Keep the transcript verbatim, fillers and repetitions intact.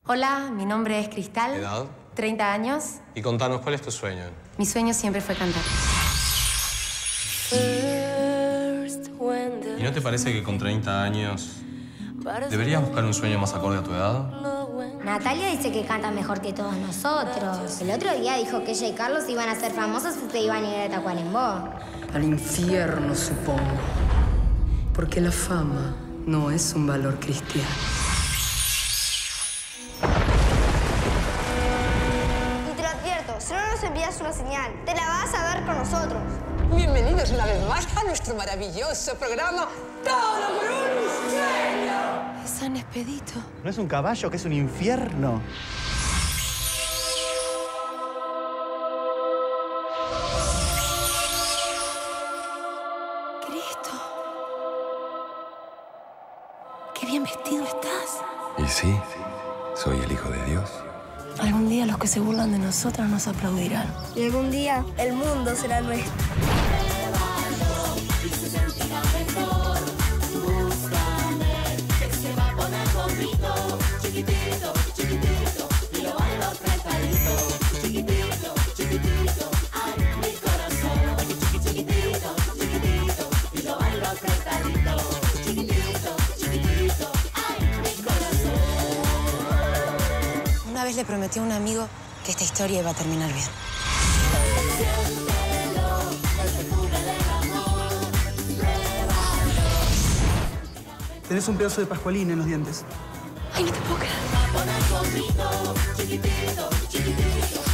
Hola, mi nombre es Cristal. ¿Edad? treinta años. Y contanos, ¿cuál es tu sueño? Mi sueño siempre fue cantar. ¿Y no te parece que con treinta años deberías buscar un sueño más acorde a tu edad? Natalia dice que canta mejor que todos nosotros. El otro día dijo que ella y Carlos iban a ser famosos y se iban a ir a Tacuarembó. Al infierno, supongo. Porque la fama no es un valor cristiano. Y te lo advierto, si no nos envías una señal, te la vas a ver con nosotros. Bienvenidos una vez más a nuestro maravilloso programa Todo por un sueño. Es San Expedito. ¿No es un caballo que es un infierno? Cristo. Qué bien vestido estás. Y sí, soy el Hijo de Dios. Algún día los que se burlan de nosotros nos aplaudirán. Y algún día el mundo será nuestro. Una vez le prometí a un amigo que esta historia iba a terminar bien. Tenés un pedazo de pascualín en los dientes. Ay, no te puedo creer.